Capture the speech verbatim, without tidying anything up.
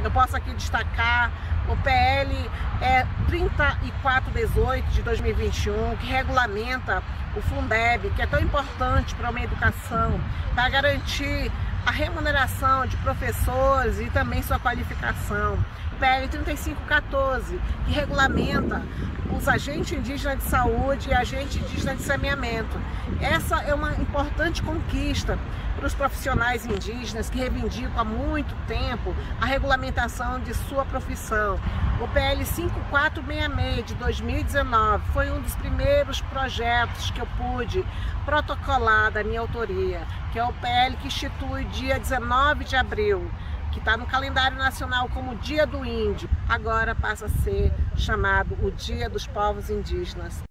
Eu posso aqui destacar o P L é trinta e quatro dezoito de dois mil e vinte e um, que regulamenta o Fundeb, que é tão importante para uma educação, para garantir a remuneração de professores e também sua qualificação. P L trinta e cinco quatorze, que regulamenta os agentes indígenas de saúde e agentes indígenas de saneamento. Essa é uma importante conquista para os profissionais indígenas que reivindicam há muito tempo a regulamentação de sua profissão. O P L cinco quatro seis seis de dois mil e dezenove foi um dos primeiros projetos que eu pude protocolar da minha autoria, que é o P L que institui dia dezenove de abril, que está no calendário nacional como Dia do Índio, agora passa a ser chamado o Dia dos Povos Indígenas.